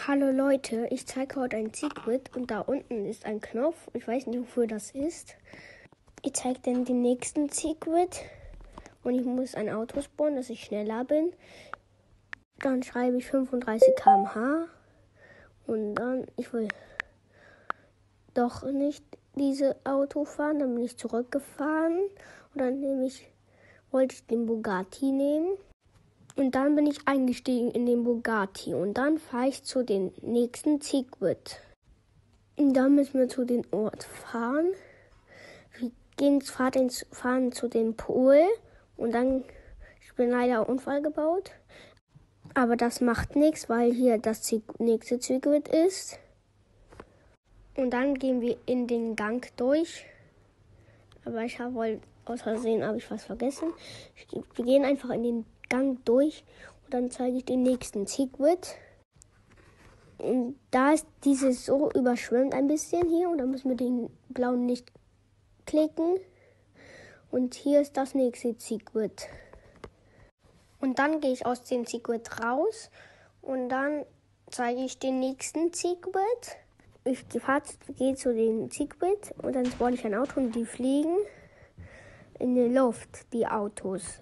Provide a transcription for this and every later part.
Hallo Leute, ich zeige heute ein Secret und da unten ist ein Knopf. Ich weiß nicht, wofür das ist. Ich zeige dann den nächsten Secret und ich muss ein Auto spawnen, dass ich schneller bin. Dann schreibe ich 35 km/h und dann, ich will doch nicht diese Auto fahren, dann bin ich zurückgefahren und dann wollte ich den Bugatti nehmen. Und dann bin ich eingestiegen in den Bugatti und dann fahre ich zu den nächsten Secret. Und dann müssen wir zu dem Ort fahren. Wir fahren zu dem Pool und dann, ich bin leider Unfall gebaut. Aber das macht nichts, weil hier das nächste Secret ist. Und dann gehen wir in den Gang durch. Aber ich habe aus Versehen was vergessen. Wir gehen einfach in den Gang durch und dann zeige ich den nächsten Secret. Und da ist dieses so überschwemmt ein bisschen hier und dann müssen wir den blauen nicht klicken. Und hier ist das nächste Secret. Und dann gehe ich aus dem Secret raus und dann zeige ich den nächsten Secret. Ich gehe zu dem Secret und dann spawn ich ein Auto und die fliegen in die Luft, die Autos.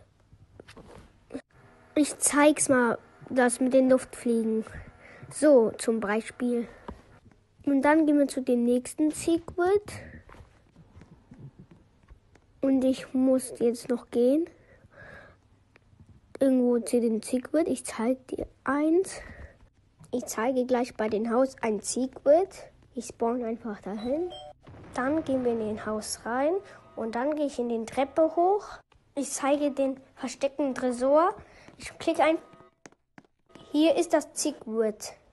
Ich zeig's mal, das mit den Luftfliegen. So zum Beispiel. Und dann gehen wir zu dem nächsten Secret. Und ich muss jetzt noch gehen. Irgendwo zu dem Secret. Ich zeige dir eins. Ich zeige gleich bei dem Haus ein Secret. Ich spawn einfach dahin. Dann gehen wir in den Haus rein. Und dann gehe ich in den Treppe hoch. Ich zeige den versteckten Tresor. Ich klicke ein. Hier ist das Secret.